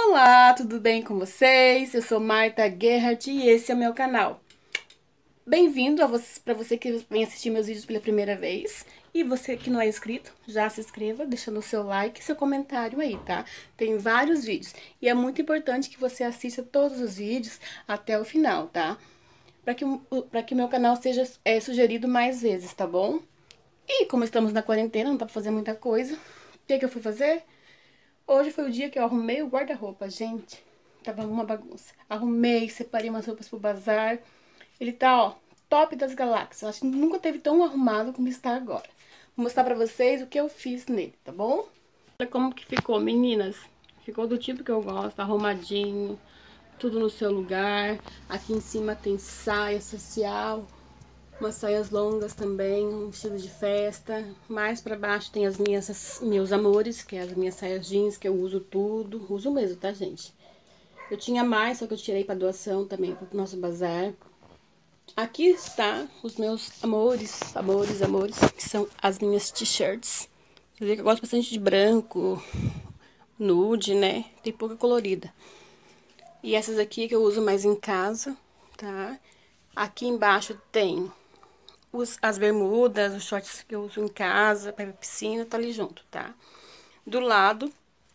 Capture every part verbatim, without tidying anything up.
Olá, tudo bem com vocês? Eu sou Marta Gerhardt e esse é o meu canal. Bem-vindo para você que vem assistir meus vídeos pela primeira vez. E você que não é inscrito, já se inscreva, deixando o seu like e seu comentário aí, tá? Tem vários vídeos e é muito importante que você assista todos os vídeos até o final, tá? Para que, para que o meu canal seja é, sugerido mais vezes, tá bom? E como estamos na quarentena, não dá pra fazer muita coisa, o que, que eu fui fazer? Hoje foi o dia que eu arrumei o guarda-roupa, gente. Tava uma bagunça. Arrumei, separei umas roupas pro bazar. Ele tá, ó, top das galáxias. Acho que nunca teve tão arrumado como está agora. Vou mostrar pra vocês o que eu fiz nele, tá bom? Olha como que ficou, meninas. Ficou do tipo que eu gosto, arrumadinho, tudo no seu lugar. Aqui em cima tem saia social, umas saias longas também, um vestido de festa. Mais pra baixo tem as minhas, meus amores, que é as minhas saias jeans, que eu uso tudo. Uso mesmo, tá, gente? Eu tinha mais, só que eu tirei pra doação também, pro nosso bazar. Aqui está os meus amores, amores, amores, que são as minhas t-shirts. Você vê que eu gosto bastante de branco, nude, né? Tem pouca colorida. E essas aqui que eu uso mais em casa, tá? Aqui embaixo tem os, as bermudas, os shorts que eu uso em casa, pra ir pra piscina, tá ali junto, tá? Do lado,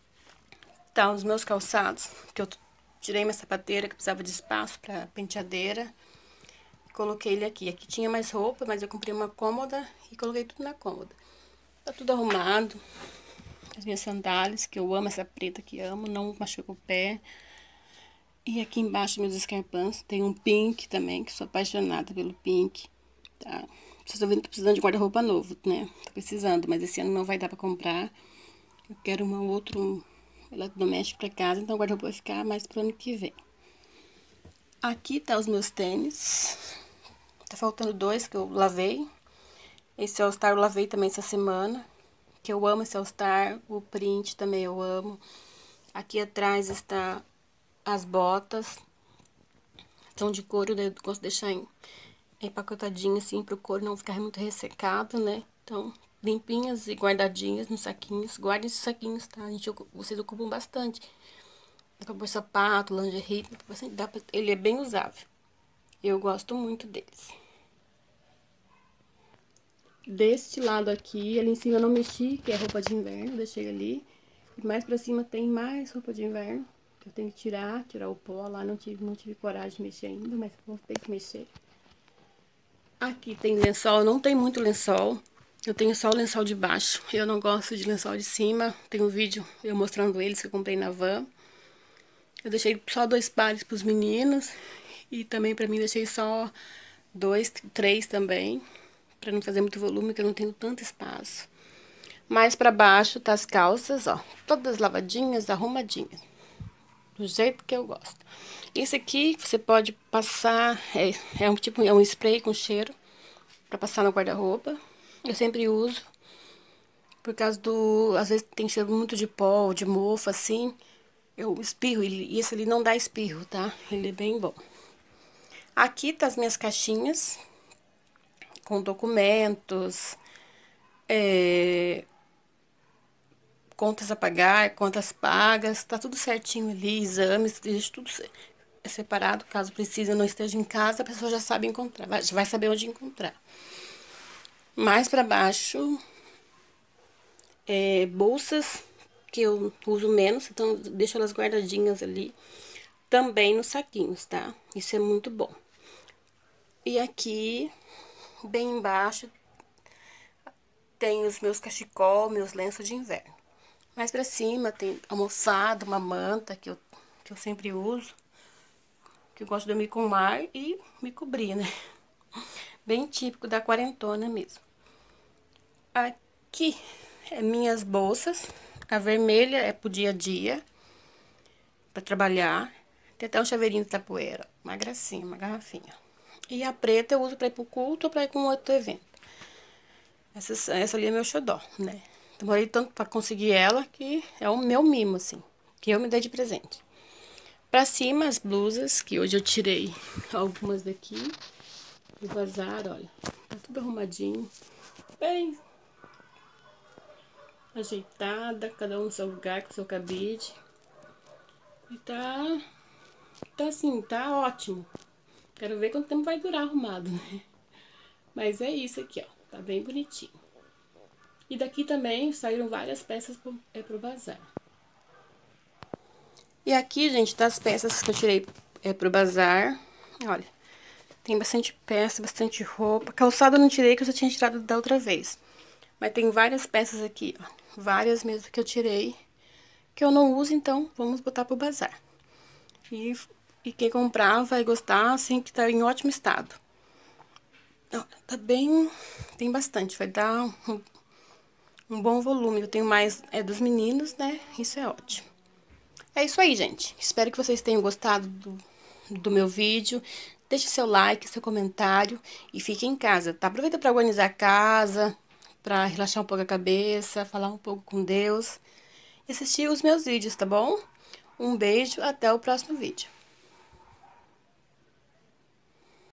tá os meus calçados, que eu tirei minha sapateira, que precisava de espaço pra penteadeira. Coloquei ele aqui. Aqui tinha mais roupa, mas eu comprei uma cômoda e coloquei tudo na cômoda. Tá tudo arrumado. As minhas sandálias, que eu amo essa preta que amo, não machuca o pé. E aqui embaixo meus escarpãs, tem um pink também, que sou apaixonada pelo pink, tá? Vocês estão vendo que tô precisando de guarda-roupa novo, né? Tô precisando, mas esse ano não vai dar pra comprar. Eu quero um outro eletrodoméstico pra casa, então o guarda-roupa vai ficar mais pro ano que vem. Aqui tá os meus tênis. Tá faltando dois que eu lavei. Esse All-Star eu lavei também essa semana, que eu amo esse All-Star. O print também eu amo. Aqui atrás está as botas. São de couro, eu gosto de deixar empacotadinho assim, pro couro não ficar muito ressecado, né? Então, limpinhas e guardadinhas nos saquinhos. Guardem esses saquinhos, tá? A gente, vocês ocupam bastante. Dá pra pôr sapato, lingerie, dá pra, ele é bem usável. Eu gosto muito deles. Deste lado aqui, ali em cima eu não mexi, que é roupa de inverno, deixei ali. E mais pra cima tem mais roupa de inverno, que eu tenho que tirar, tirar o pó lá, não tive, não tive coragem de mexer ainda, mas vou ter que mexer. Aqui tem lençol, não tem muito lençol, eu tenho só o lençol de baixo, eu não gosto de lençol de cima. Tem um vídeo eu mostrando eles que eu comprei na van. Eu deixei só dois pares pros meninos, e também pra mim deixei só dois, três também, pra não fazer muito volume, que eu não tenho tanto espaço. Mais pra baixo tá as calças, ó, todas lavadinhas, arrumadinhas, do jeito que eu gosto. Esse aqui você pode passar, é, é um tipo, é um spray com cheiro pra passar no guarda-roupa. Eu sempre uso, por causa do, às vezes tem cheiro muito de pó, de mofo, assim, eu espirro, e esse ali não dá espirro, tá? Ele é bem bom. Aqui tá as minhas caixinhas, com documentos, é, contas a pagar, contas pagas, tá tudo certinho ali, exames, deixa tudo separado, caso precise, eu não esteja em casa, a pessoa já sabe encontrar, vai, vai saber onde encontrar. Mais pra baixo, é, bolsas, que eu uso menos, então deixo elas guardadinhas ali, também nos saquinhos, tá? Isso é muito bom. E aqui, bem embaixo, tem os meus cachecol, meus lenços de inverno. Mais pra cima tem almofada, uma manta que eu, que eu sempre uso, que eu gosto de dormir com mar e me cobrir, né? Bem típico da quarentona mesmo. Aqui é minhas bolsas. A vermelha é pro dia a dia, pra trabalhar. Tem até um chaveirinho de tapoeira, uma gracinha, uma garrafinha. E a preta eu uso pra ir pro culto ou pra ir com outro evento. Essa, essa ali é meu xodó, né? Demorei tanto pra conseguir ela que é o meu mimo, assim, que eu me dei de presente. Pra cima, as blusas, que hoje eu tirei algumas daqui do bazar, olha. Tá tudo arrumadinho, bem ajeitada, cada um no seu lugar, com seu cabide. E tá, tá assim, tá ótimo. Quero ver quanto tempo vai durar arrumado, né? Mas é isso aqui, ó. Tá bem bonitinho. E daqui também saíram várias peças pro, é, pro bazar. E aqui, gente, tá as peças que eu tirei é, pro bazar. Olha, tem bastante peça, bastante roupa. Calçado eu não tirei, que eu já tinha tirado da outra vez. Mas tem várias peças aqui, ó. Várias mesmo que eu tirei, que eu não uso, então vamos botar pro bazar. E, e quem comprar vai gostar, assim, que tá em ótimo estado. Ó, tá bem... tem bastante, vai dar um, um bom volume. Eu tenho mais é dos meninos, né? Isso é ótimo. É isso aí, gente. Espero que vocês tenham gostado do, do meu vídeo. Deixe seu like, seu comentário e fique em casa, tá? Aproveita para organizar a casa, para relaxar um pouco a cabeça, falar um pouco com Deus e assistir os meus vídeos, tá bom? Um beijo, até o próximo vídeo.